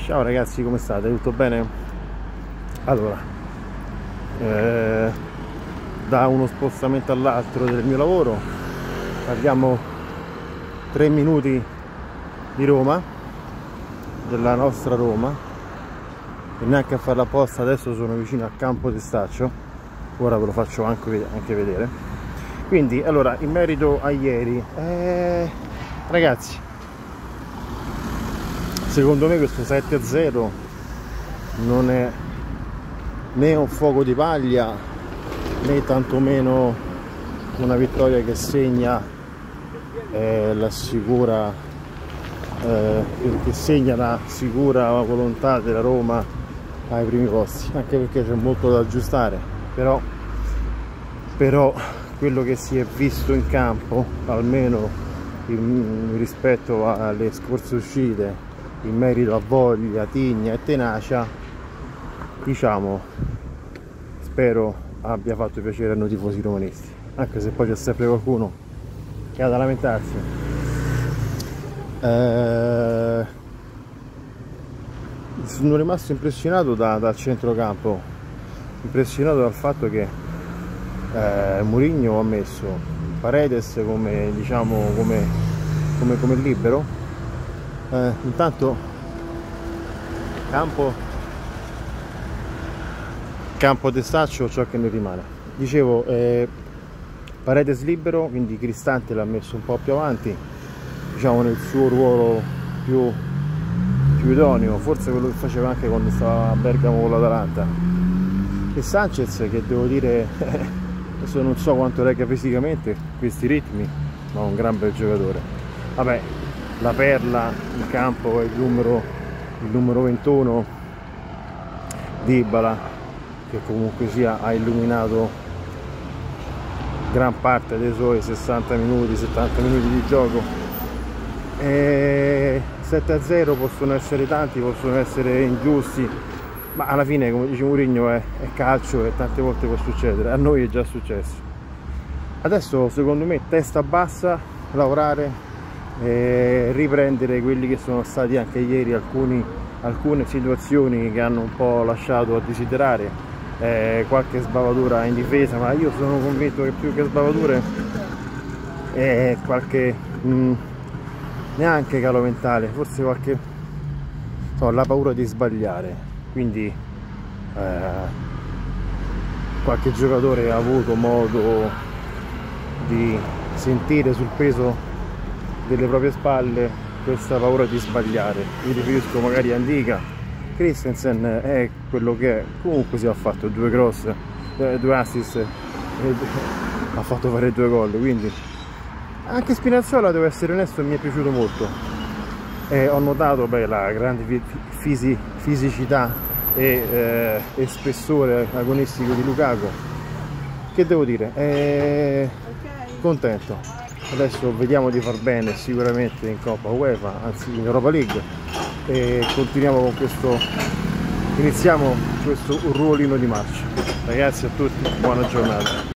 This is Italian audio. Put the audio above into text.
Ciao ragazzi, come state? Tutto bene? Allora, da uno spostamento all'altro del mio lavoro abbiamo 3 minuti di Roma, della nostra Roma, e neanche a farla apposta. Adesso sono vicino a Campo Testaccio, ora ve lo faccio anche vedere. Quindi, allora, in merito a ieri, ragazzi, secondo me questo 7-0 non è né un fuoco di paglia né tantomeno una vittoria che segna la sicura che segna la sicura volontà della Roma ai primi posti, anche perché c'è molto da aggiustare, però quello che si è visto in campo, almeno rispetto alle scorse uscite, in merito a voglia, tigna e tenacia, diciamo, spero abbia fatto piacere a noi tifosi romanisti, anche se poi c'è sempre qualcuno che ha da lamentarsi. Sono rimasto impressionato dal centrocampo, impressionato dal fatto che Mourinho ha messo Paredes come, diciamo, come libero. Intanto Campo Testaccio, ciò che ne rimane. Dicevo, Paredes libero, quindi Cristante l'ha messo un po' più avanti, diciamo nel suo ruolo più idoneo, forse quello che faceva anche quando stava a Bergamo con l'Atalanta. E Sanchez, che devo dire, adesso non so quanto regga fisicamente questi ritmi, ma è un gran bel giocatore. Vabbè, la perla in campo è il numero 21, Dybala, che comunque sia ha illuminato gran parte dei suoi 60 minuti, 70 minuti di gioco. 7-0 possono essere tanti, possono essere ingiusti, ma alla fine, come dice Mourinho, è calcio e tante volte può succedere. A noi è già successo. Adesso secondo me testa bassa, lavorare, riprendere quelli che sono stati anche ieri alcune situazioni che hanno un po' lasciato a desiderare, qualche sbavatura in difesa, ma io sono convinto che più che sbavature qualche neanche calo mentale, forse qualche la paura di sbagliare, quindi qualche giocatore ha avuto modo di sentire sul peso delle proprie spalle questa paura di sbagliare. Mi riferisco magari a Ndicka. Christensen è quello che è, comunque si è fatto 2 cross, 2 assist e ha fatto fare 2 gol, quindi anche Spinazzola, devo essere onesto, mi è piaciuto molto. Ho notato la grande fisicità e spessore agonistico di Lukaku, che devo dire, contento. Adesso vediamo di far bene sicuramente in Coppa UEFA, anzi in Europa League, e continuiamo con iniziamo questo ruolino di marcia. Ragazzi, a tutti buona giornata.